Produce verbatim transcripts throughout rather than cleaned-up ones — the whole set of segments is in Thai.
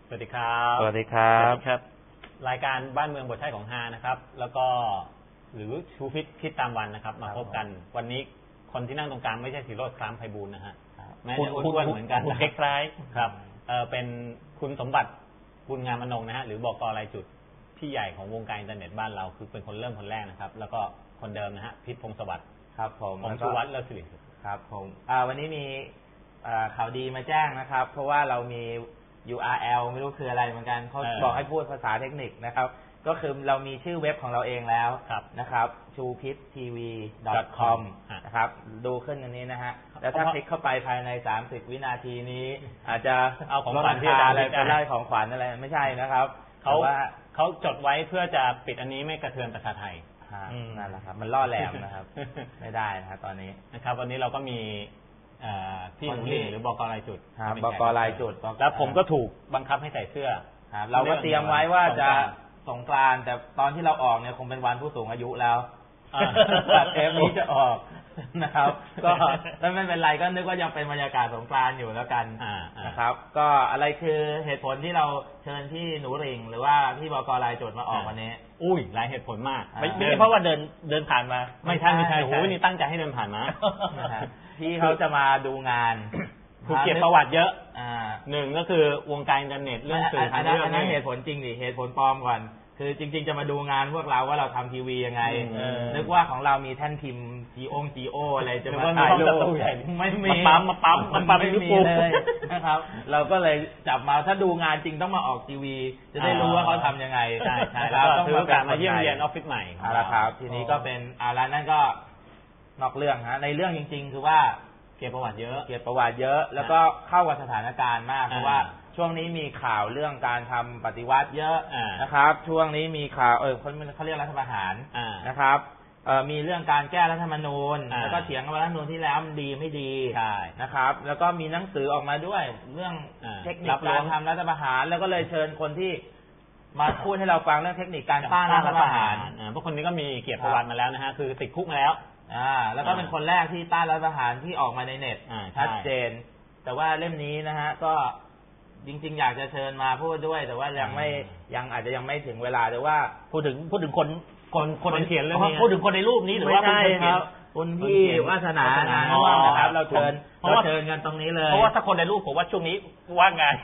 สวัสดีครับสวัสดีครับครับรายการบ้านเมืองบทใช้ของฮานะครับแล้วก็หรือชูพิษคิดตามวันนะครับมาพบกันวันนี้คนที่นั่งตรงกลางไม่ใช่ศิโรจน์คล้ามไพบูลย์นะฮะแม้จะอ้วนเหมือนกันคล้ายๆครับเออเป็นคุณสมบัติบุญงามอนงนะฮะหรือบก.รายจุดพี่ใหญ่ของวงการอินเทอร์เน็ตบ้านเราคือเป็นคนเริ่มคนแรกนะครับแล้วก็คนเดิมนะฮะพิษพงศ์สวัสดิ์ครับผมผมชูวัฒน์เลิศสิริครับผมวันนี้มีข่าวดีมาแจ้งนะครับเพราะว่าเรามี ยู อาร์ แอล ไม่รู้คืออะไรเหมือนกันเขาบอกให้พูดภาษาเทคนิคนะครับก็คือเรามีชื่อเว็บของเราเองแล้วนะครับ ชูพิษทีวี ดอท คอม นะครับดูขึ้นอันนี้นะฮะแล้วถ้าคลิกเข้าไปภายในสามสิบวินาทีนี้อาจจะเอาของขวัญที่อะไรไปไล่ของขวัญอะไรไม่ใช่นะครับเขาว่าเขาจดไว้เพื่อจะปิดอันนี้ไม่กระเทือนประชาไทยนั่นแหละครับมันล่อแหลมนะครับไม่ได้นะครับตอนนี้นะครับวันนี้เราก็มีพี่หนูลิงหรือบก.รายจุดบก.รายจุดแล้วผมก็ถูกบังคับให้ใส่เสื้อเราก็เตรียมไว้ว่าจะสงกรานต์แต่ตอนที่เราออกเนี่ยคงเป็นวันผู้สูงอายุแล้วแต่เทปนี้จะออกนะครับก็ไม่เป็นไรก็นึกว่ายังเป็นบรรยากาศสงกรานต์อยู่แล้วกันนะครับก็อะไรคือเหตุผลที่เราเชิญพี่หนูลิงหรือว่าพี่บก.รายจุดมาออกวันนี้อุ้ยหลายเหตุผลมากไม่ไม่เพราะว่าเดินเดินผ่านมาไม่ใช่ไม่ใช่โอ้ยนี่ตั้งใจให้เดินผ่านมาพี่เขาจะมาดูงานถูกเก็บประวัติเยอะหนึ่งก็คือวงการอินเทอร์เน็ตเรื่องสื่ออันนั้นเหตุผลจริงดิเหตุผลปลอมก่อนคือจริงๆจะมาดูงานพวกเราว่าเราทำทีวียังไงนึกว่าของเรามีแท่นพิมพ์จีโอจีโออะไรจะมาถ่ายรูปไม่มีมาปั๊มมาปั๊มมันปั๊มไม่มีเลยนะครับเราก็เลยจับมาถ้าดูงานจริงต้องมาออกทีวีจะได้รู้ว่าเขาทำยังไงใช่ใช่แล้วต้องมาการมาเยี่ยมเยียนออฟฟิศใหม่เอาละครับทีนี้ก็เป็นอาร้านนั่นก็นอกเรื่องฮะในเรื่องจริงๆคือว่าเก็บประวัติเยอะเก็บประวัติเยอะแล้วก็เข้ากับสถานการณ์มากเพราะว่าช่วงนี้มีข่าวเรื่องการทำปฏิวัติเยอะนะครับช่วงนี้มีข่าวเออเขาเขาเรียกรัฐประหารนะครับเออมีเรื่องการแก้รัฐธรรมนูญแล้วก็เถียงกันว่ารัฐธรรมนูญที่แล้วมันดีไม่ดีนะครับแล้วก็มีหนังสือออกมาด้วยเรื่องเทคนิคการทำรัฐประหารแล้วก็เลยเชิญคนที่มาพูดให้เราฟังเรื่องเทคนิคการต้านรัฐประหารพวกคนนี้ก็มีเกียรติประวัติมาแล้วนะฮะคือติดคุกมาแล้วอ่าแล้วก็เป็นคนแรกที่ต้านรัฐประหารที่ออกมาในเน็ตชัดเจนแต่ว่าเล่มนี้นะฮะก็จริงๆอยากจะเชิญมาพูดด้วยแต่ว่ายังไม่ยังอาจจะยังไม่ถึงเวลาแต่ว่าพูดถึงพูดถึงคนคนคนเขียนเรื่องนี้พูดถึงคนในรูปนี้หรือว่าคนเขียนคุณพี่วาสนานะครับเราเชิญเราเชิญกันตรงนี้เลยเพราะว่าถ้าคนในรูปผมว่าช่วงนี้ว่างงาน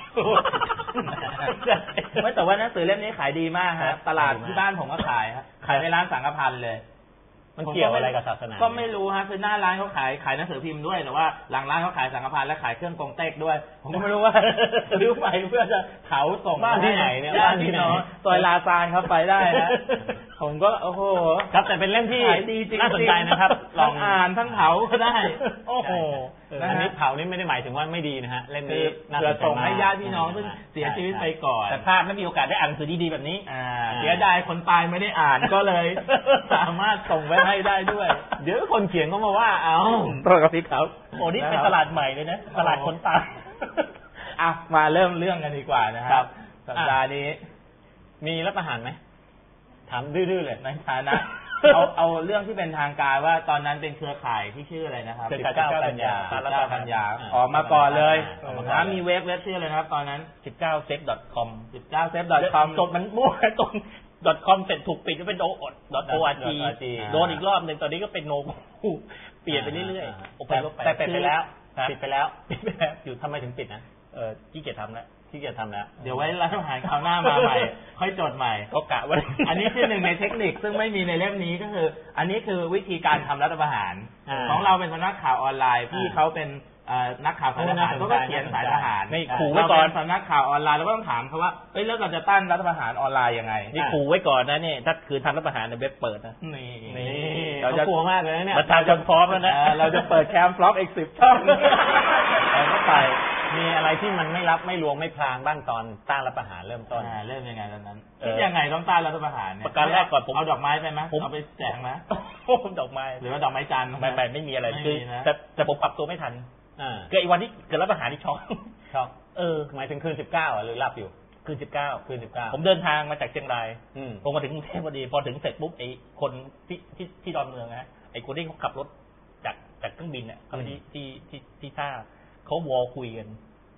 ไม่แต่ว่าหนังสือเล่มนี้ขายดีมากฮะตลาดที่บ้านผมก็ขายฮะขายในร้านสังฆพันธ์เลยมันเกี่ยวอะไรกับศาสนาก็ไม่รู้ฮะคือหน้าร้านเขาขายขายหนังสือพิมพ์ด้วยแต่ว่าหลังร้านเขาขายสังฆพันธ์และขายเครื่องกงเต็กด้วยผมก็ไม่รู้ว่าซื้อไปเพื่อจะเขาส่งบ้านที่ไหนเนี่ยบ้านที่ไหนซอยลาซานครับไปได้นะผมก็โอ้โหครับแต่เป็นเล่มที่น่าสนใจนะครับลองอ่านทั้งเผาก็ได้โอ้โหอันนี้เผานี่ไม่ได้หมายถึงว่าไม่ดีนะฮะเล่มนี้เพื่อส่งให้ญาติพี่น้องซึ่งเสียชีวิตไปก่อนแต่พลาดไม่มีโอกาสได้อ่านหนังสือดีๆแบบนี้เสียดายคนตายไม่ได้อ่านก็เลยสามารถส่งไปให้ได้ด้วยเดี๋ยวคนเขียนก็มาว่าเอาตัวกับพี่เขาโอ้นี่เป็นตลาดใหม่เลยนะตลาดคนตายอ่ะมาเริ่มเรื่องกันดีกว่านะครับสัปดาห์นี้มีรัฐประหารไหมถามดื้อๆเลยในฐานะเอาเอาเรื่องที่เป็นทางการว่าตอนนั้นเป็นเครือข่ายที่ชื่ออะไรนะครับสิบเก้ากันยาสิบเก้ากันยาออกมาก่อนเลยนะมีเว็บเว็บชื่ออะไรนะครับตอนนั้นสิบเก้าเซฟ ดอท คอมสิบเก้าเซฟ ดอท คอมจบมันมั่วตรง .com เสร็จถูกปิดก็เป็น .org โดนอีกรอบนึงตอนนี้ก็เป็น no เปลี่ยนไปเรื่อยๆแต่ปิดไปแล้วปิดไปแล้วปิดไปแล้วอยู่ทำไมถึงปิดนะเออขี้เกียจทำแล้วที่จะทำแล้วเดี๋ยวไว้รัฐประหารคราวหน้ามาใหม่ค่อยจดใหม่ก็กะว่าอันนี้คือหนึ่งในเทคนิคซึ่งไม่มีในเล่มนี้ก็คืออันนี้คือวิธีการทำรัฐประหารของเราเป็นสำนักข่าวออนไลน์พี่เขาเป็นนักข่าวสายทหารเขาก็เขียนสายทหารนี่ขู่ไว้ก่อนสำนักข่าวออนไลน์แล้วก็ต้องถามเขาว่าเอ้ยแล้วเราจะต้านรัฐประหารออนไลน์ยังไงนี่ขู่ไว้ก่อนนะนี่ถ้าคือทำรัฐประหารในเว็บเปิดนะนี่นี่เราจะกลัวมากเลยนะเนี่ยประชาชนพร้อมแล้วนะเราจะเปิดแคมป์ฟล็อกอีกสิบช่องเราก็ไปมีอะไรที่มันไม่รับไม่รวมไม่พลางบ้างตอนต้านรัฐประหารเริ่มต้นเริ่มยังไงตอนนั้นคิดยังไงต้องต้านรัฐประหารเนี่ยประการแรกก่อนผมเอาดอกไม้ไปไหมเอาไปแจกไหมดอกไม้หรือว่าดอกไม้จันทร์ไม่ไม่ไม่มีอะไรคือแต่แต่ผมปรับตัวไม่ทันเกิดอีวันที่เกิดรัฐประหารที่ช็อกช็อกเออหมายถึงคืนสิบเก้าหรือรับอยู่คืนสิบเก้าคืนสิบเก้าผมเดินทางมาจากเชียงรายผมมาถึงกรุงเทพพอดีพอถึงเสร็จปุ๊บไอ้คนที่ที่ที่ดอนเมืองนะไอ้คนที่เขาขับรถจากจากเครื่องบินเนี่ยเขาไปที่ที่ที่ที่ท่าเขาวอลคุยกัน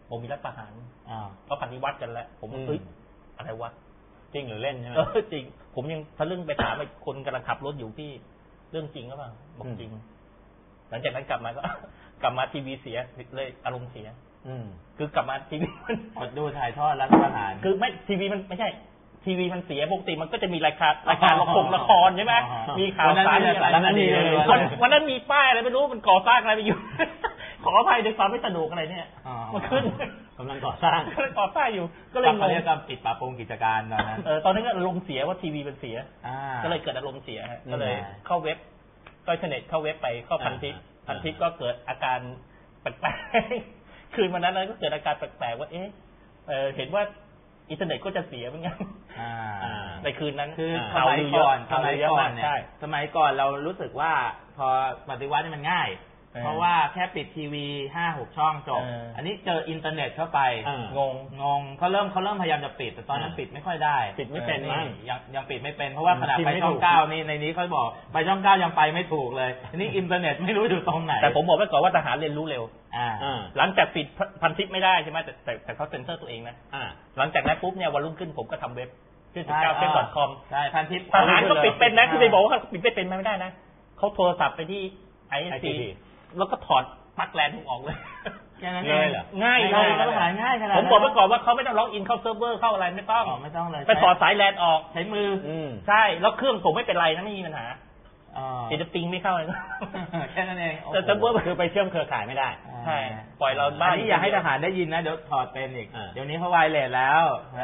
ผมมีรัฐประหารอ่าก็ปฏิวัติกันแล้วผมเฮ้ยอะไรวะจริงหรือเล่นใช่ไหมเออจริงผมยังทะลึ่งไปถามไอ้คนกำลังขับรถอยู่พี่เรื่องจริงหรือเปล่าบอกจริงหลังจากนั้นกลับมาก็ กลับมาทีวีเสียเลยอารมณ์เสียอืมคือกลับมาทีวีมันอดดูถ่ายทอดรัฐประหารคือไม่ทีวีมันไม่ใช่ทีวีมันเสียปกติมันก็จะมีรายการรายการละครละครใช่ไหมมีข่าวสารอะไรนั้นมีเลยวันนั้นมีป้ายอะไรไม่รู้มันก่อสร้างอะไรไปอยู่ ขออภัยในความไม่สนุกอะไรเนี่ยมันขึ้นกำลังก่อสร้างก็เลยก่อสร้างอยู่ก็เลยเขาเรียกว่าปิดปรับปรุงกิจการตอนนั้นเออตอนนั้นก็อารมณ์เสียว่าทีวีมันเสียก็เลยเกิดอารมณ์เสียก็เลยเข้าเว็บก็อินเทอร์เน็ตเข้าเว็บไปเข้าพันทิปพันทิปก็เกิดอาการแปลกๆคืนวันนั้นก็เกิดอาการแปลกๆว่าเอ๊ะเห็นว่าอินเทอร์เน็ตก็จะเสียเหมือนกันในคืนนั้นคือสมัยก่อนสมัยก่อนเนี่ยสมัยก่อนเรารู้สึกว่าพอปฏิวัตินี่มันง่ายเพราะว่าแค่ปิดทีวีห้าหกช่องจบอันนี้เจออินเทอร์เน็ตเข้าไปงงงงเขาเริ่มเขาเริ่มพยายามจะปิดแต่ตอนนั้นปิดไม่ค่อยได้ปิดไม่เป็นมั้งยังยังปิดไม่เป็นเพราะว่าขนาดไปช่องเก้านี่ในนี้เขาบอกไปช่องเก้ายังไปไม่ถูกเลยอันนี้อินเทอร์เน็ตไม่รู้อยู่ตรงไหนแต่ผมบอกไว้ก่อนว่าทหารเรียนรู้เร็วหลังจากปิดพันทิปไม่ได้ใช่ไหมแต่แต่แต่เขาเซ็นเซอร์ตัวเองนะหลังจากนั้นปุ๊บเนี่ยวันรุ่งขึ้นผมก็ทำเว็บชื่อสิบเก้าเซ็น .com ใช่พันทิปทหารก็ปิดเป็นนะคือไปบอกว่าปิดไม่เป็นไม่ได้นะเขาโทรศัพท์ไปที่ ไอ เอส ซี แล้วก็ถอดปลั๊กแลนออกเลยแค่นั้นเองง่ายเลยแล้วหาง่ายขนาดผมบอกไว้ก่อนว่าเขาไม่ต้องล็อกอินเข้าเซิร์ฟเวอร์เข้าอะไรไม่ต้องไม่ต้องเลยไปถอดสายแลนออกใช้มือใช่แล้วเครื่องผมไม่เป็นไรนะไม่มีปัญหาเอจะปิงไม่เข้าเลยแค่นั้นเองแต่เซิร์ฟเวอร์คือไปเชื่อมเครือข่ายไม่ได้ใช่ปล่อยเราบ้านนี่อย่าให้ทหารได้ยินนะเดี๋ยวถอดเป็นอีกเดี๋ยวนี้เขาไวเลสแล้ว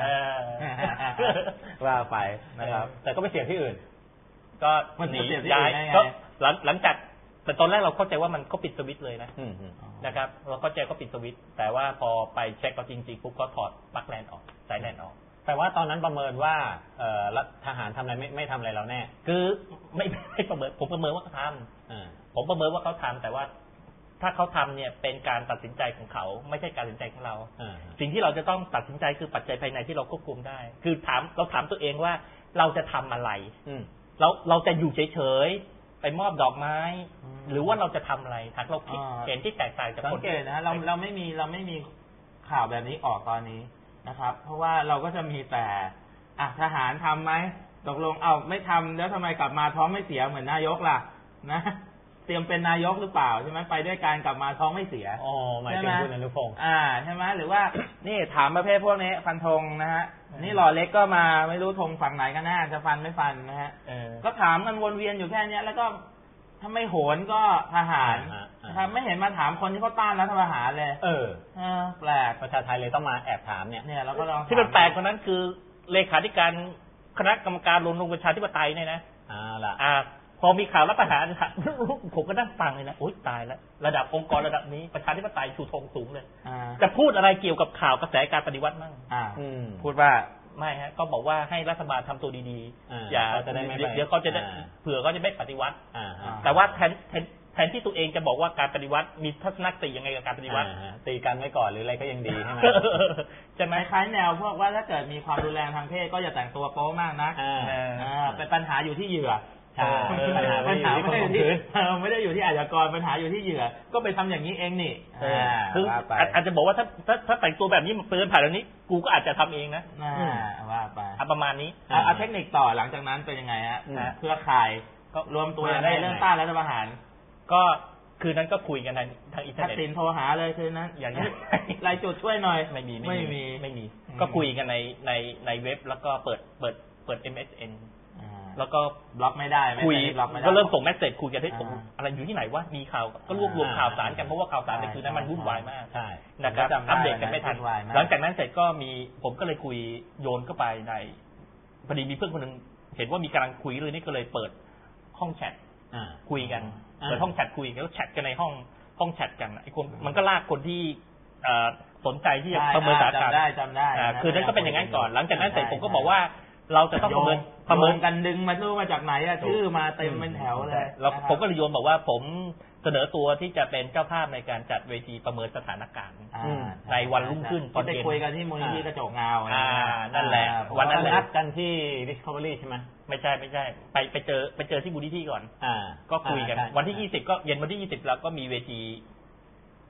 ว่าไปนะครับแต่ก็ไปเสียที่อื่นก็หนีย้ายก็หลังหลังจากแต่ตอนแรกเราเข้าใจว่ามันเขาปิดสวิตช์เลยนะนะครับเราเข้าใจเขาปิดสวิตช์แต่ว่าพอไปเช็คเราจริงๆปุ๊บก็ถอดปลั๊กแลนออกสายแลนออกแต่ว่าตอนนั้นประเมินว่าเอ่อทหารทำอะไรไม่ไม่ทำอะไรเราแน่คือไม่ไม่ประเมินผมประเมินว่าเขาทำผมประเมินว่าเขาทำแต่ว่าถ้าเขาทำเนี่ยเป็นการตัดสินใจของเขาไม่ใช่การตัดสินใจของเราสิ่งที่เราจะต้องตัดสินใจคือปัจจัยภายในที่เราควบคุมได้คือถามเราถามตัวเองว่าเราจะทำอะไรเราเราจะอยู่เฉยๆไปมอบดอกไม้หรือว่าเราจะทำอะไรถ้าเราคิดเห็นที่แตกต่างจากคนสังเกตนะเราเราไม่มีเราไม่มีข่าวแบบนี้ออกตอนนี้นะครับเพราะว่าเราก็จะมีแต่อ่ะทหารทำไหมตกลงเอาไม่ทำแล้วทำไมกลับมาท้องไม่เสียเหมือนนายกล่ะนะเตรียมเป็นนายกหรือเปล่าใช่ไหมไปด้วยการกลับมาท้องไม่เสียอ๋อหมายถึงคุณอนุพงศ์อ่าใช่ไหมหรือว่านี่ถามประเภทพวกนี้ฟันธงนะฮะนี่หล่อเล็กก็มาไม่รู้ธงฝั่งไหนกันแน่จะฟันไม่ฟันนะฮะก็ถามกันวนเวียนอยู่แค่นี้แล้วก็ถ้าไม่โหนก็ทหารนะครับไม่เห็นมาถามคนที่เขาต้านรัฐประหารเลยเออแปลกประชาไทยเลยต้องมาแอบถามเนี่ยเนี่ยเราก็ลองที่มันแปลกกว่านั้นคือเลขาธิการคณะกรรมการรวมลงประชาธิปไตยเนี่ยนะอ่าล่ะอ่าพอมีข่าวรัฐประหารผมก็นั่งฟังเลยนะโอ๊ยตายแล้วระดับองค์กรระดับนี้ประชาธิปไตยชูธงสูงเลยจะพูดอะไรเกี่ยวกับข่าวกระแสการปฏิวัติมั่งพูดว่าไม่ฮะก็บอกว่าให้รัฐบาลทำตัวดีๆอย่าเดี๋ยวเขาจะได้เผื่อเขาจะไม่ปฏิวัติแต่ว่าแทนแทนที่ตัวเองจะบอกว่าการปฏิวัติมีทัศนคติยังไงกับการปฏิวัติตีกันไว้ก่อนหรืออะไรก็ยังดีใช่ไหมจะไม่คล้ายแนวพวกว่าถ้าเกิดมีความรุนแรงทางเพศก็อย่าแต่งตัวโป๊มากนะเป็นปัญหาอยู่ที่เหยื่อปัญหาปัญหาไม่ได้อยู่ที่ไม่ได้อยู่ที่อาชญากรปัญหาอยู่ที่เหยื่อก็ไปทำอย่างนี้เองนี่คืออาจจะบอกว่าถ้าถ้าถ้าแต่งตัวแบบนี้มาเตือนผ่านแบบนี้กูก็อาจจะทำเองนะว่าไปประมาณนี้เอาเทคนิคต่อหลังจากนั้นเป็นยังไงฮะเครือข่ายก็รวมตัวในเรื่องต้านรัฐประหารก็คืนนั้นก็คุยกันทางอินเทอร์เน็ตทักษิณโทรหาเลยคืนนั้นอย่างนี้รายจุดช่วยหน่อยไม่มีไม่มีไม่มีก็คุยกันในในในเว็บแล้วก็เปิดเปิดเปิด เอ็ม เอส เอ็นแล้วก็บล็อกไม่ได้คุยก็เริ่มส่งเมสเสจคุยกันให้ผมอะไรอยู่ที่ไหนวะมีข่าวก็รวบรวมข่าวสารกันเพราะว่าข่าวสารในคืนนั้นมันวุ่นวายมากใช่นะครับอัปเดตกันไม่ทันหลังจากนั้นเสร็จก็มีผมก็เลยคุยโยนเข้าไปในพอดีมีเพื่อนคนนึงเห็นว่ามีกำลังคุยเลยนี่ก็เลยเปิดห้องแชทคุยกันเปิดห้องแชทคุยกันแล้วแชทกันในห้องห้องแชทกันไอ้คนมันก็ลากคนที่สนใจที่จะประเมินสถานการณ์จำได้จำได้คือนั้นก็เป็นอย่างนั้นก่อนหลังจากนั้นเสร็จผมก็บอกว่าเราจะต้องประเมินประเมินกันดึงมารู้มาจากไหนอะชื่อมาเต็มเป็นแถวเลยแล้วผมก็เลยโยนบอกว่าผมเสนอตัวที่จะเป็นเจ้าภาพในการจัดเวทีประเมินสถานการณ์ในวันรุ่งขึ้นตอนเย็นไปคุยกันที่มูลนิธิกระจกเงานั่นแหละวันนั้นนัดกันที่ Discovery ใช่ไหมไม่ใช่ไม่ใช่ไปไปเจอไปเจอที่มูลนิธิก่อนก็คุยกันวันที่ยี่สิบก็เย็นวันที่ยี่สิบเราก็มีเวที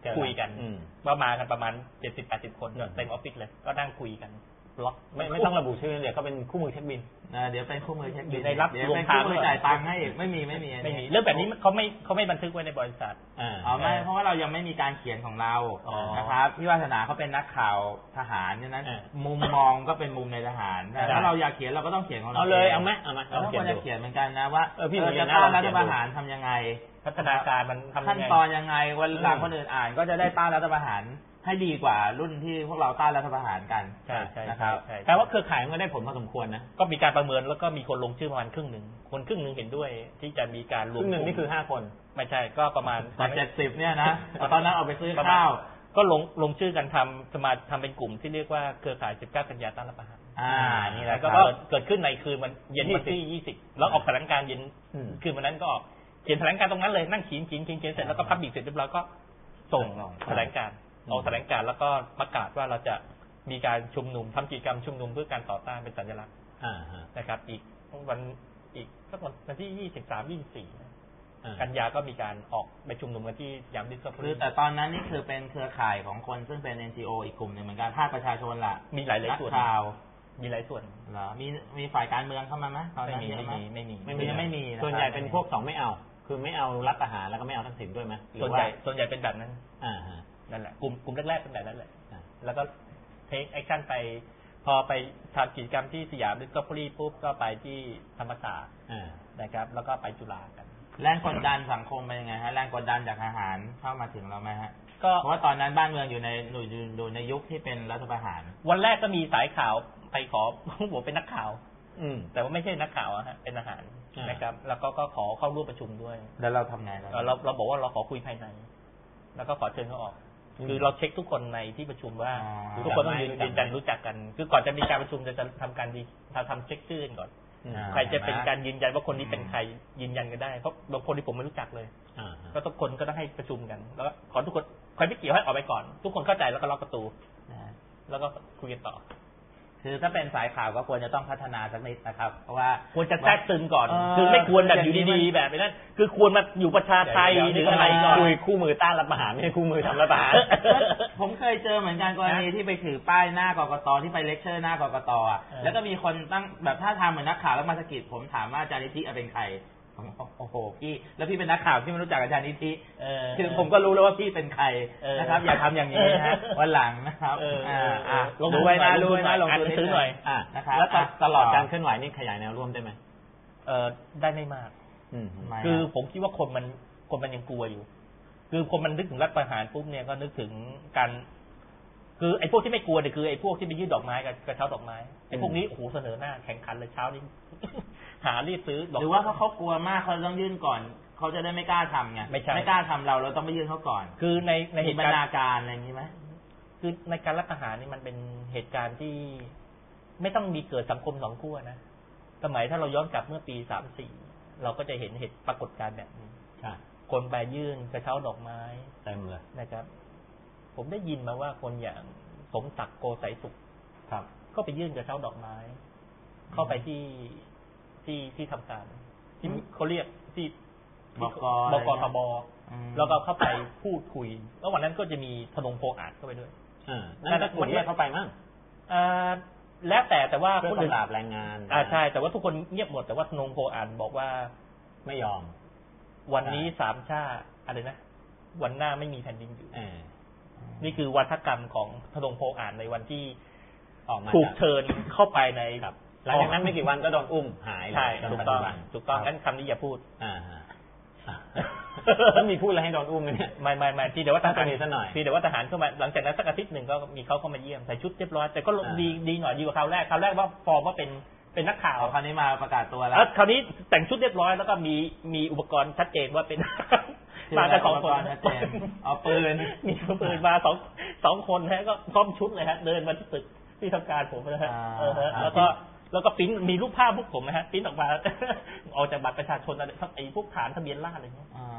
คุยกันว่ามากันประมาณเจ็ดสิบแปดสิบคนเต็มออฟฟิศเลยก็นั่งคุยกันล็อกไม่ไม่ต้องระบุชื่อเดี๋ยวเขาเป็นคู่มือเช็คบินเดี๋ยวเป็นคู่มือเช็คบินในรับรวมทางไม่จ่ายตังค์ให้ไม่มีไม่มีไม่มีเรื่องแบบนี้เขาไม่เขาไม่บันทึกไว้ในบริษัทอ๋อไม่เพราะว่าเรายังไม่มีการเขียนของเรานะครับพี่วาสนาเขาเป็นนักข่าวทหารฉะนั้นมุมมองก็เป็นมุมในทหารแต่ถ้าเราอยากเขียนเราก็ต้องเขียนของเราเอาเลยเอาไหมเอาไหมเราควรจะเขียนเหมือนกันนะว่าเออพี่จะต้านรัฐประหารทำยังไงพัฒนาการมันทำขั้นตอนยังไงวันหลังคนอื่นอ่านก็จะได้ต้านรัฐประหารให้ดีกว่ารุ่นที่พวกเราต้านรัฐประหารกันใช่ใช่นะครับแต่ว่าเครือข่ายมันก็ได้ผลพอสมควรนะก็มีการประเมินแล้วก็มีคนลงชื่อประมาณครึ่งหนึ่งคนครึ่งหนึ่งเห็นด้วยที่จะมีการรวมครึ่งหนึ่งนี่คือห้าคนไม่ใช่ก็ประมาณเจ็ดสิบเนี่ยนะตอนนั้นเอาไปซื้อข้าวก็ลงลงชื่อกันทำสมาทำเป็นกลุ่มที่เรียกว่าเครือข่ายสิบเก้ากันยาต้านรัฐประหารอ่านี่แหละก็เกิดขึ้นในคืนวันเย็นวันที่ยี่สิบแล้วออกแถลงการเย็นคืนวันนั้นก็ออกเขียนแถลงการตรงนั้นเลยนั่งเขียนเขียนเขียนเขียนเสร็จแล้วก็พับบิกเสร็จเรียบร้อยก็ส่งแถลงการออกแถลงการแล้วก็ประกาศว่าเราจะมีการชุมนุมทำกิจกรรมชุมนุมเพื่อการต่อต้านเป็นสัญลักษณ์นะครับอีกวันอีกสักวันที่ยี่สิบสามยี่สิบสี่กันยาก็มีการออกไปชุมนุมกันที่ยามดิสคัฟเวอรี่คือแต่ตอนนั้นนี่คือเป็นเครือข่ายของคนซึ่งเป็น เอ็น จี โอ อีกกลุ่มหนึ่งเหมือนกันภาคประชาชนล่ะมีหลายหลายส่วนข่าวมีหลายส่วนเหรอมีมีฝ่ายการเมืองเข้ามาไหมตอนนั้นไม่มีไม่มีไม่มีไม่มีส่วนใหญ่เป็นพวกสองไม่เอาคือไม่เอารัฐประหารแล้วก็ไม่เอาทักษิณด้วยไหมส่วนใหญ่ส่วนใหญ่เป็นแบบนั้นอ่านั่นแหละกลุ่มกลุ่มแรกๆเป็นแบบนั้นแหละแล้วก็เทคแอคชั่นไปพอไปทำกิจกรรมที่สยามดิสคัฟเวอรี่ปุ๊บก็ไปที่ธรรมศาสตร์นะครับแล้วก็ไปจุฬากันแรงกดดันสังคมเป็นยังไงฮะแรงกดดันจากทหารเข้ามาถึงเราไหมฮะก็เพราะว่าตอนนั้นบ้านเมืองอยู่ในหน่วยอยู่ในยุคที่เป็นรัฐประหารวันแรกก็มีสายข่าวไปขอผมเป็นนักข่าวอืมแต่ว่าไม่ใช่นักข่าวฮะเป็นทหารนะครับแล้วก็ก็ขอเข้าร่วมประชุมด้วยแล้วเราทำไงเราเราบอกว่าเราขอคุยภายในแล้วก็ขอเชิญเขาออกคือเราเช็คทุกคนในที่ประชุมว่าทุกคนต้องยืนยันรู้จักกันคือก่อนจะมีการประชุมจะทำการดีทำเช็คชื่อก่อนใครจะเป็นการยืนยันว่าคนนี้เป็นใครยืนยันกันได้เพราะบางคนที่ผมไม่รู้จักเลยก็ทุกคนก็ต้องให้ประชุมกันแล้วขอทุกคนใครไม่เกี่ยวให้ออกไปก่อนทุกคนเข้าใจแล้วก็ล็อกประตูแล้วก็คุยกันต่อคือถ้าเป็นสายข่าวก็ควรจะต้องพัฒนาสักนิดนะครับเพราะว่าควรจะแทรกซึมก่อนคือไม่ควรแบบอยู่ดีๆแบบนั้นคือควรมาอยู่ประชาไทยหรืออะไรก่อนคุยคู่มือต้านรัฐประหารไม่ใช่คู่มือทำรัฐประหารผมเคยเจอเหมือนกันกรณีที่ไปถือป้ายหน้ากกตที่ไปเลคเชอร์หน้ากกตอ่ะแล้วก็มีคนตั้งแบบท่าทางเหมือนนักข่าวแล้วมาสะกิดผมถามว่าอาจารย์นิธิเป็นใครโอ้โหพี่แล้วพี่เป็นนักข่าวที่ไม่รู้จักอาจารย์นิธิคือผมก็รู้แล้วว่าพี่เป็นใครนะครับอย่าทำอย่างนี้นะวันหลังนะครับลงดูไว้นะรู้นะลงดูซื้อหน่อยนะครับแล้วตลอดการเคลื่อนไหวนี่ขยายแนวร่วมได้ไหมเออได้ไม่มากคือผมคิดว่าคนมันคนมันยังกลัวอยู่คือคนมันนึกถึงรัฐประหารปุ๊บเนี่ยก็นึกถึงการคือไอ้พวกที่ไม่กลัวเนี่ยคือไอ้พวกที่ไปยื่นดอกไม้กับกระเช้าดอกไม้ไอ้พวกนี้โอ้โหเสนอหน้าแข่งขันเลยเช้านี้หารีบซื้อหรือว่าเขาเขากลัวมากเขาต้องยื่นก่อนเขาจะได้ไม่กล้าทำไงไม่ใช่ไม่กล้าทำเราเราต้องไปยื่นเขาก่อนคือในในเหตุการณ์การอะไรอย่างนี้ไหมคือในการรัฐประหารนี่มันเป็นเหตุการณ์ที่ไม่ต้องมีเกิดสังคมสองขั้วนะสมัยถ้าเราย้อนกลับเมื่อปีสามสี่เราก็จะเห็นเหตุปรากฏการณ์แบบนี้คนไปยื่นกระเช้าดอกไม้เต็มเลยนะครับผมได้ยินมาว่าคนอย่างสมศักดิ์โกสัยสุขครับก็ไปยื่นกระเช้าดอกไม้เข้าไปที่ที่ที่ทำการที่เขาเรียกที่บกบกทบแล้วก็เข้าไปพูดคุยแล้ววันนั้นก็จะมีธนงโพอาจเข้าไปด้วยอ่านั่นก็คนเรียกเข้าไปมั้งอ่าแล้วแต่แต่ว่าคนอื่นปราบแรงงานอ่าใช่แต่ว่าทุกคนเงียบหมดแต่ว่าธนงโพอาจบอกว่าไม่ยอมวันนี้สามชาติอะไรนะวันหน้าไม่มีแผ่นดินอยู่นี่คือวัฒกรรมของธนงโพอาจในวันที่ออกมาถูกเชิญเข้าไปในหลังจากนั้นไม่กี่วันก็โดนอุ้มหายใช่ถูกต้องถูกต้องงั้นคำนี้อย่าพูดอ่าแล้วมีพูดอะไรให้โดนอุ้มเนี่ยไม่ไม่ไม่ที่เดี๋ยวว่าทหารซะหน่อยที่เดี๋ยวว่าทหารเข้ามาหลังจากนั้นสักอาทิตย์หนึ่งก็มีเขาเข้ามาเยี่ยมใส่ชุดเรียบร้อยแต่ก็ดีดีหน่อยดีกว่าคราวแรกคราวแรกว่าฟอร์มว่าเป็นเป็นนักข่าวคราวนี้มาประกาศตัวแล้วคราวนี้แต่งชุดเรียบร้อยแล้วก็มีมีอุปกรณ์ชัดเจนว่าเป็นมาแต่สองคนเอาปืนมีปืนมาสองสองคนฮะก็พร้อมชุดเลยฮะเดินมาที่ตึกที่ทำการผมนะฮะแล้วก็แล้วก็ปิ้นมีรูปภาพพวกผมนะฮะปิ้นออกมาออกจากบัตรประชาชนอะไรไอ้พวกฐานทะเบียนราษฎร์อะไรเงี้ย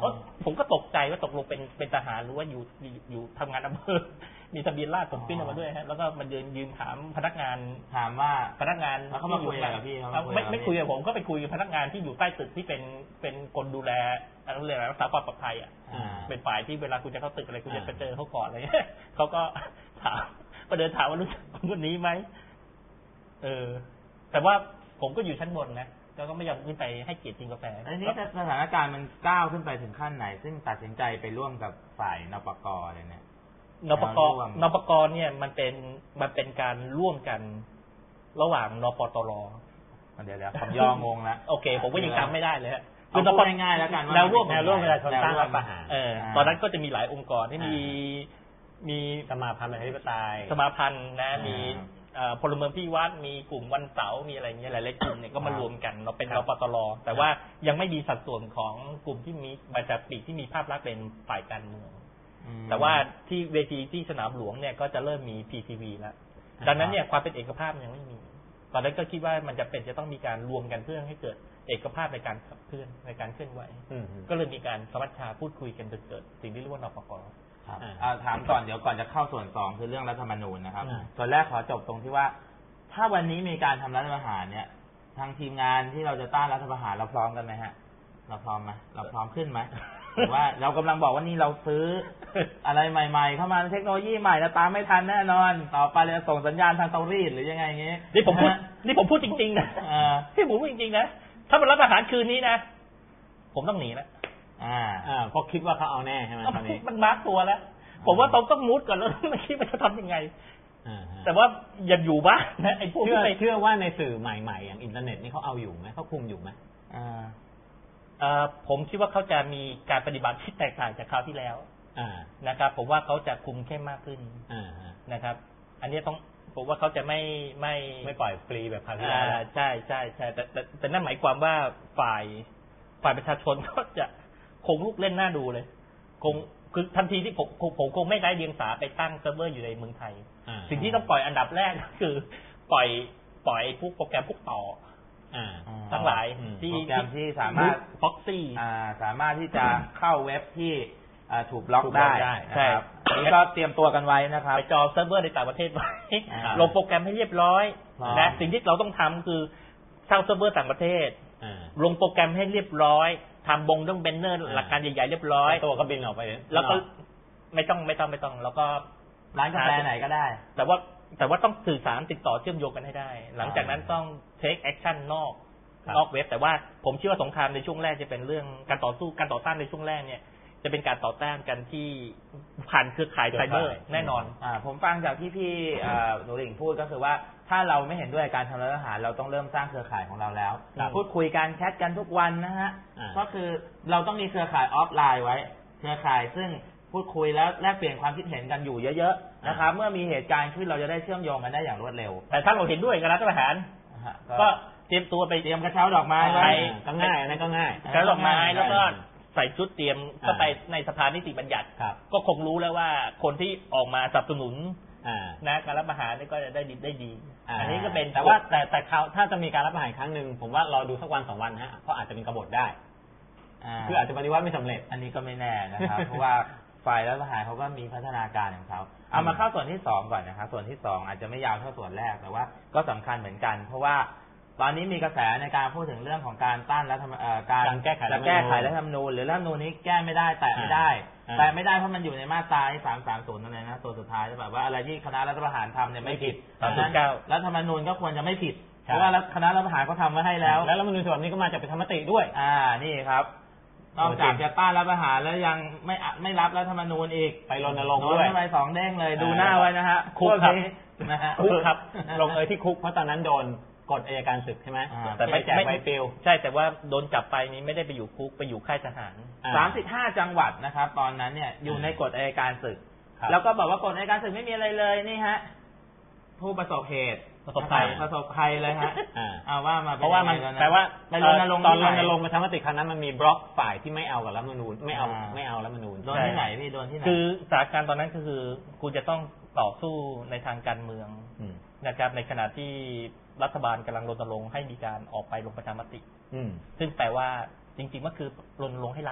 ผมก็ตกใจว่าตกลงเป็นเป็นทหารหรือว่าอยู่อยู่ทำงานอำเภอมีทะเบียนราษฎร์ผมปิ้นออกมาด้วยฮะแล้วก็มันยืนยืนถามพนักงานถามว่าพนักงานแล้วเขามาคุยกับพี่เขาไม่ไม่คุยกับผมก็ไปคุยกับพนักงานที่อยู่ใต้ตึกที่เป็นเป็นคนดูแลอะไรเรื่องรักษาความปลอดภัยอ่ะเป็นฝ่ายที่เวลาคุณจะเข้าตึกอะไรคุณจะไปเจอเขาก่อนอะไรเงี้ยเขาก็ถามประเด็นถามว่ารู้จักคนนี้ไหมเออแต่ว่าผมก็อยู่ชั้นบนนะแล้วก็ไม่ยอมขึ้นไปให้เกียรติกินกาแฟอันนี้สถานการณ์มันก้าวขึ้นไปถึงขั้นไหนซึ่งตัดสินใจไปร่วมกับฝ่ายนปก.เลยเนี่ยนปก.นปก.เนี่ยมันเป็นมันเป็นการร่วมกันระหว่างนปตร. เดี๋ยวเดี๋ยวผมย่องงแล้วโอเคผมก็ยังจำไม่ได้เลยฮะคือนปก.ง่ายๆแล้วกันแนวร่วมแนวร่วมประชาชนต้านรัฐประหารเออตอนนั้นก็จะมีหลายองค์กรที่มีมีสมาพันธ์ประชาธิปไตยสมาพันธ์นะมีพลเมืองพี่วัดมีกลุ่มวันเสาร์มีอะไรเงี้ยหลายๆกลุ่มเนี่ยก็มารวมกันเราเป็นนปตร.แต่ว่ายังไม่มีสัดส่วนของกลุ่มที่มีมาจากปีกที่มีภาพลักษณ์เป็นฝ่ายการเมืองแต่ว่าที่เวทีที่สนามหลวงเนี่ยก็จะเริ่มมี พี ที วี แล้วดังนั้นเนี่ยความเป็นเอกภาพยังไม่มีตอนนั้นก็คิดว่ามันจะเป็นจะต้องมีการรวมกันเพื่อให้เกิดเอกภาพในการขับเคลื่อนในการเคลื่อนไหวก็เลยมีการสมัชชาพูดคุยกันจนเกิดสิ่งที่เรียกว่านปก. ครับถามก่อนเดี๋ยวก่อนจะเข้าส่วนสองคือเรื่องรัฐธรรมนูญนะครับส่วนแรกขอจบตรงที่ว่าถ้าวันนี้มีการทำรัฐประหารเนี่ยทางทีมงานที่เราจะต้านรัฐประหารเราพร้อมกันไหมฮะเราพร้อมไหมเราพร้อมขึ้นไหมหรือว่าเรากำลังบอกว่านี่เราซื้ออะไรใหม่ๆเข้ามาเทคโนโลยีใหม่แล้วตามไม่ทันแน่นอนต่อไปเราส่งสัญญาณทางเตารีดหรือยังไงอย่างงี้นี่ผมพูดนี่ผมพูดจริงๆนะที่ผมพูดจริงๆนะถ้ามันรัฐประหารคืนนี้นะผมต้องหนีแล้วอ่าอ่าเพราะคิดว่าเขาเอาแน่ใช่ไหมตอนนี้มันมาร์กตัวแล้วผมว่าต้องต้องมุดก่อนแล้วไม่คิดว่าจะทำยังไงแต่ว่าอย่าอยู่บ้านนะไอ้พวกเชื่อเชื่อว่าในสื่อใหม่ๆอย่างอินเทอร์เน็ตนี่เขาเอาอยู่ไหมเขาคุมอยู่ไหมอ่าอ่าผมคิดว่าเขาจะมีการปฏิบัติที่แตกต่างจากคราวที่แล้วอ่านะครับผมว่าเขาจะคุมเข้มมากขึ้นอ่านะครับอันนี้ต้องผมว่าเขาจะไม่ไม่ไม่ปล่อยฟรีแบบคราวที่แล้วใช่ใช่ใช่แต่แต่แต่นั่นหมายความว่าฝ่ายฝ่ายประชาชนก็จะคงลูกเล่นหน้าดูเลยคงคือทันทีที่ผมผมคงไม่ได้เดียงสาไปตั้งเซิร์ฟเวอร์อยู่ในเมืองไทยสิ่งที่ต้องปล่อยอันดับแรกก็คือปล่อยปล่อยพวกโปรแกรมพวกต่อทั้งหลายที่โปรแกรมที่สามารถพ็อกซี่สามารถที่จะเข้าเว็บที่ถูกบล็อกได้นะครับนี่ก็เตรียมตัวกันไว้นะครับไปจองเซิร์ฟเวอร์ในต่างประเทศไว้ลงโปรแกรมให้เรียบร้อยนะสิ่งที่เราต้องทำคือสร้างเซิร์ฟเวอร์ต่างประเทศลงโปรแกรมให้เรียบร้อยทำบงต้องเบนเนอร์หลักการใหญ่ๆเรียบร้อยตัวก็บินออกไปแล้วก็ไม่ต้องไม่ต้องไม่ต้องแล้วก็ร้านกาแฟไหนก็ได้แต่ว่าแต่ว่าต้องสื่อสารติดต่อเชื่อมโยงกันให้ได้หลังจากนั้นต้อง take action นอกนอกเว็บแต่ว่าผมเชื่อว่าสงครามในช่วงแรกจะเป็นเรื่องการต่อสู้การต่อต้านในช่วงแรกเนี่ยจะเป็นการต่อต้านกันที่ผ่านเครือข่ายไซเบอร์แน่นอนอ่าผมฟังจากที่พี่หนูหลิงพูดก็คือว่าถ้าเราไม่เห็นด้วยการทำรัฐประหารเราต้องเริ่มสร้างเครือข่ายของเราแล้วพูดคุยกันแชทกันทุกวันนะฮะก็คือเราต้องมีเครือข่ายออฟไลน์ไว้เครือข่ายซึ่งพูดคุยแล้วแลกเปลี่ยนความคิดเห็นกันอยู่เยอะๆนะครับเมื่อมีเหตุการณ์ขึ้นเราจะได้เชื่อมโยงกันได้อย่างรวดเร็วแต่ถ้าเราเห็นด้วยกับรัฐประหารก็เตรียมตัวไปเตรียมกระเช้าดอกไม้ไว้ก็ง่ายนะก็ง่ายกระเช้าดอกไม้แล้วก็ใส่ชุดเตรียมเข้าไปในสภานิติบัญญัติก็คงรู้แล้วว่าคนที่ออกมาสนับสนุนนะการรัฐประหารนี่ก็จะได้ดีได้ดีอันนี้ก็เป็นแต่ว่าแต่แต่เขาถ้าจะมีการรัฐประหารครั้งหนึ่งผมว่าเราดูสักวันสองวันฮะก็อาจจะเป็นกบฏได้คืออาจจะปฏิวัติไม่สำเร็จอันนี้ก็ไม่แน่นะครับเพราะว่าฝ่ายรัฐประหารเขาก็มีพัฒนาการของเขาเอามาเข้าส่วนที่สองก่อนนะครับส่วนที่สองอาจจะไม่ยาวเท่าส่วนแรกแต่ว่าก็สำคัญเหมือนกันเพราะว่าตอนนี้มีกระแสในการพูดถึงเรื่องของการต้านรัฐธรรมการแก้ไขจะแก้ไขรัฐธรรมนูญหรือรัฐธรรมนูญนี้แก้ไม่ได้แตะไม่ได้แตะไม่ได้เพราะมันอยู่ในมาตราสามสามศูนย์นั่นเองนะตัวสุดท้ายแบบว่าอะไรที่คณะรัฐประหารทำเนี่ยไม่ผิดดังนั้นรัฐธรรมนูญก็ควรจะไม่ผิดเพราะว่าคณะรัฐประหารเขาทำไว้ให้แล้วแล้วรัฐธรรมนูญฉบับนี้ก็มาจากประชามติด้วยอ่านี่ครับนอกจากจะต้านรัฐประหารแล้วยังไม่ไม่รับรัฐธรรมนูญอีกไปรณรงค์ด้วยไปสองเด้งเลยดูหน้าไว้นะฮะคุกครับนะฮะคุกครับลงเอยที่คุกเพราะตอนนั้นโดนกฎอัยการศึกใช่ไหมแต่ไม่แจกใบปลิวใช่แต่ว่าโดนจับไปนี้ไม่ได้ไปอยู่คุกไปอยู่ค่ายทหารสามสิบห้าจังหวัดนะครับตอนนั้นเนี่ยอยู่ในกฎอัยการศึกแล้วก็บอกว่ากฎอัยการศึกไม่มีอะไรเลยนี่ฮะผู้ประสบเหตุประสบภัยประสบภัยเลยฮะเอาว่ามาเพราะว่ามันแปลว่าตอนรณรงค์ประชามติครั้งนั้นมันมีบล็อกฝ่ายที่ไม่เอากับรัฐธรรมนูญไม่เอาไม่เอารัฐธรรมนูญโดนที่ไหนพี่โดนที่ไหนคือสถานการณ์ตอนนั้นก็คือคุณจะต้องต่อสู้ในทางการเมืองนะครับในขณะที่รัฐบาลกำลังรณรงค์ให้มีการออกไปลงประชามติซึ่งแปลว่าจริงๆก็คือรณรงค์ให้รับ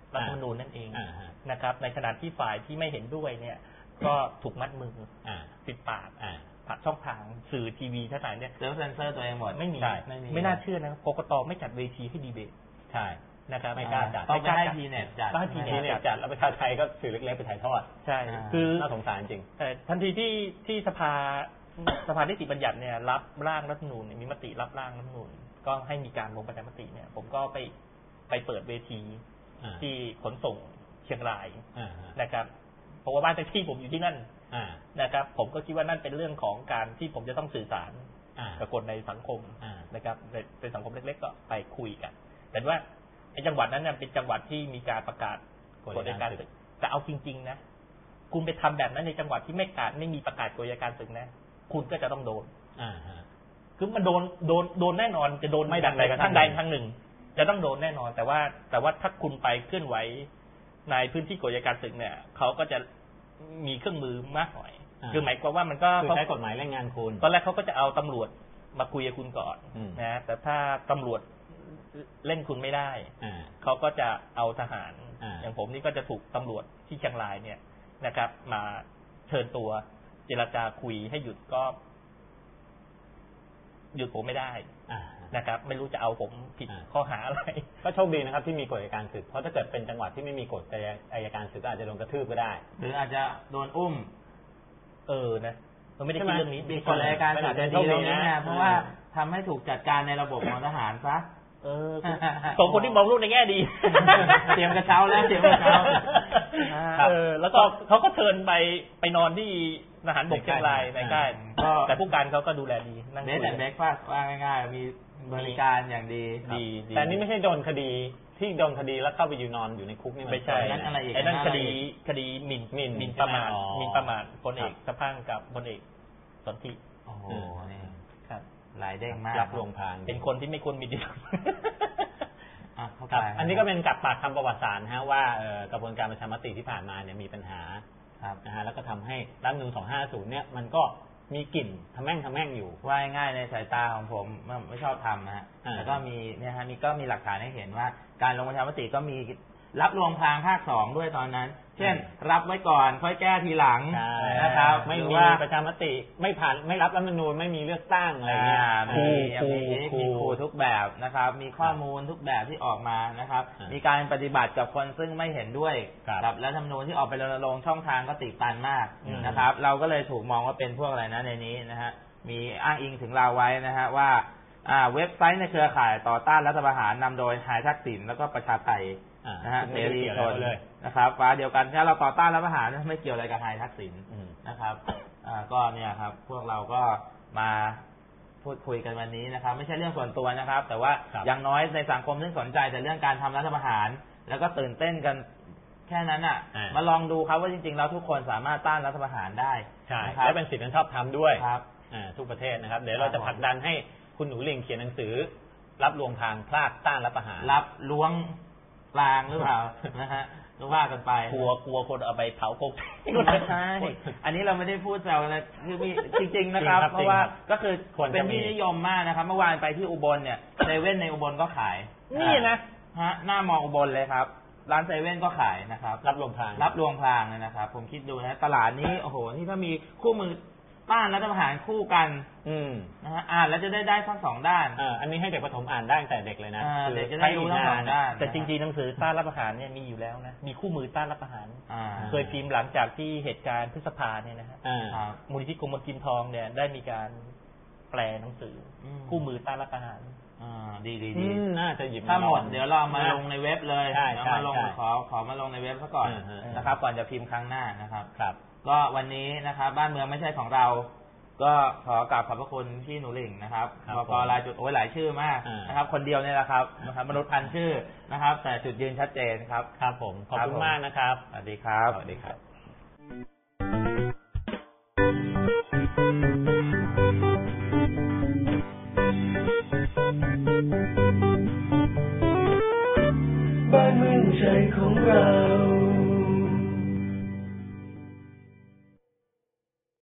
รัฐธรรมนูญนั่นเองนะครับในขณะที่ฝ่ายที่ไม่เห็นด้วยเนี่ยก็ถูกมัดมือปิดปากผ่านช่องทางสื่อทีวีทั้งหลายเนี่ยเซลฟ์เซนเซอร์ตัวเองหมดไม่มีไม่น่าเชื่อนะกกตไม่จัดเวทีให้ดีเบตใช่นะครับไม่กล้าจัดต้องให้ทีเน็ตจัดต้องให้ทีเน็ตจัดแล้วประชาไทยก็สื่อเล็กๆไปถ่ายทอดใช่คือน่าสงสารจริงแต่ทันทีที่ที่สภาสภานิติบัญญัติเนี่ยรับร่างรัฐธรรมนูญมีมติรับร่างรัฐธรรมนูญก็ให้มีการลงประชามติเนี่ยผมก็ไปไปเปิดเวทีที่ขนส่งเชียงรายนะครับเพราะว่าบ้านที่ผมอยู่ที่นั่นนะครับผมก็คิดว่านั่นเป็นเรื่องของการที่ผมจะต้องสื่อสารกับคนในสังคมนะครับเป็นสังคมเล็กๆก็ไปคุยกันแต่ว่าไอ้จังหวัดนั้นเนี่ยเป็นจังหวัดที่มีการประกาศกฎอัยการศึกแต่เอาจริงๆนะคุณไปทำแบบนั้นในจังหวัดที่ไม่ประกาศไม่มีประกาศกฎอัยการศึกนะคุณก็จะต้องโดนคือมันโดนโดนโดนแน่นอนจะโดนไม่ดังใดทั้งใดทั้งหนึ่งจะต้องโดนแน่นอนแต่ว่าแต่ว่าถ้าคุณไปเคลื่อนไหวในพื้นที่กฎอัยการศึกเนี่ยเขาก็จะมีเครื่องมือมากหน่อยคือหมายความว่ามันก็ใช้กฎหมายเล่นงานคุณตอนแรกเขาก็จะเอาตำรวจมาคุยกับคุณก่อนนะแต่ถ้าตำรวจเล่นคุณไม่ได้เขาก็จะเอาทหารอย่างผมนี่ก็จะถูกตำรวจที่เชียงรายเนี่ยนะครับมาเชิญตัวเจรจาคุยให้หยุดก็หยุดผมไม่ได้นะครับไม่รู้จะเอาผมผิดข้อหาอะไรก็โชคดีนะครับที่มีกฎอัยการศึกเพราะถ้าเกิดเป็นจังหวัดที่ไม่มีกฎอัยการศึกอาจจะโดนกระทืบก็ได้หรืออาจจะโดนอุ้มเออนะมันไม่ได้คิดเรื่องนี้มีกฎอัยการศึกจะดีตรงนี้นะเพราะว่าทำให้ถูกจัดการในระบบของทหารซะเออสองคนที่มองลูกในแง่ดีเตรียมกระเช้าแล้วเตรียมกระเช้าเออแล้วก็เขาก็เชิญไปไปนอนที่ทหารบกเชียงรายในค่ายแต่ผู้การเขาก็ดูแลดีนั่งคุยเบสแอนด์เบรคฟาสต์ว่าง่ายๆมีบริการอย่างดีดีแต่นี่ไม่ใช่โดนคดีที่โดนคดีแล้วเข้าไปอยู่นอนอยู่ในคุกนี่ไม่ใช่นั่นอะไรอีกไอ้นั่นคดีคดีหมิ่นหมิ่นหมิ่นประมาทหมิ่นประมาทพลเอกสะพังกับพลเอกสนธิโอ้โหนี่ครับหลายเด้งมากรับลงพางเป็นคนที่ไม่ควรมีดีครับอันนี้ก็เป็นกับปากคำประวัติศาสตร์ฮะว่ากระบวนการประชามติที่ผ่านมาเนี่ยมีปัญหานะฮะแล้วก็ทำให้รัฐธรรมนูญสองห้าศูนย์เนี่ยมันก็มีกลิ่นทะแม่งทะแม่งอยู่ว่าง่ายในสายตาของผมไม่ชอบทำนะฮะแล้วก็มีเนี่ยฮะมีก็มีหลักฐานให้เห็นว่าการลงประชามติก็มีรับรวมพรางภาคสองด้วยตอนนั้นเช่นรับไว้ก่อนค่อยแก้ทีหลังนะครับไม่มีประชามติไม่ผ่านไม่รับรัฐธรรมนูญไม่มีเลือกตั้งอะไรเงี้ยมีมีครูทุกแบบนะครับมีข้อมูลทุกแบบที่ออกมานะครับมีการปฏิบัติกับคนซึ่งไม่เห็นด้วยกับรัฐธรรมนูญที่ออกไปรณรงค์ช่องทางก็ติดตันมากนะครับเราก็เลยถูกมองว่าเป็นพวกอะไรนะในนี้นะฮะมีอ้างอิงถึงเราไว้นะฮะว่าเว็บไซต์ในเครือข่ายต่อต้านรัฐประหารนำโดยนายทักษิณแล้วก็ประชาไทยนะฮะเสรีชนนะครับฟ้าเดียวกันถ้าเราต่อต้านรัฐประหารไม่เกี่ยวอะไรกับนายทักษิณนะครับก็เนี่ยครับพวกเราก็มาพูดคุยกันวันนี้นะครับไม่ใช่เรื่องส่วนตัวนะครับแต่ว่าอย่างน้อยในสังคมที่สนใจแต่เรื่องการทำรัฐประหารแล้วก็ตื่นเต้นกันแค่นั้นอ่ะมาลองดูครับว่าจริงๆแล้วทุกคนสามารถต้านรัฐประหารได้ใช่และเป็นสิทธิอันชอบธรรมด้วยทุกประเทศนะครับเดี๋ยวเราจะผลักดันให้คุณหนูลิงเขียนหนังสือรับลวงพรางพลาดต้านรัฐประหารรับล้วงกลางหรือเปล่านะฮะก็ว่ากันไปกลัวกลัวคนเอาไปเผาโกงไม่ใช่อันนี้เราไม่ได้พูดแซวอะไรคือมีจริงๆนะครับเพราะว่าก็คือเป็นที่นิยมมากนะครับเมื่อวานไปที่อุบลเนี่ยเซเว่นในอุบลก็ขายนี่นะฮะหน้ามออุบลเลยครับร้านเซเว่นก็ขายนะครับรับลวงพรางรับลวงพรางเลยนะครับผมคิดดูนะตลาดนี้โอ้โหนี่ถ้ามีคู่มือต้านรัฐประหารคู่กันอืมนะฮะอ่านแล้วจะได้ได้ทั้งสองด้านอ่าอันนี้ให้เด็กประถมอ่านได้ตั้งแต่เด็กเลยนะเด็กจะได้รู้ทั้งสองด้านแต่จริงๆหนังสือต้านรัฐประหารเนี่ยมีอยู่แล้วนะมีคู่มือต้านรัฐประหารเคยพิมพ์หลังจากที่เหตุการณ์พฤษภาเนี่ยนะฮะมูลนิธิกรมพิมพ์ทองเนี่ยได้มีการแปลหนังสือคู่มือต้านรัฐประหารอ่าดีดีดีน่าจะหยิบถ้าหมดเดี๋ยวเรามาลงในเว็บเลยเรามาลงขอขอมาลงในเว็บซะก่อนนะครับก่อนจะพิมพ์ครั้งหน้านะครับครับก็วันนี้นะครับบ้านเมืองไม่ใช่ของเราก็ขอกราบขอบพระคุณพี่หนูหลิ่งนะครับบก.รายจุดโอ้ยหลายชื่อมากนะครับคนเดียวนี่แหละครับนะครับมนุษย์พันชื่อนะครับแต่จุดยืนชัดเจนครับครับผมขอบคุณมากนะครับสวัสดีครับสวัสดีครับ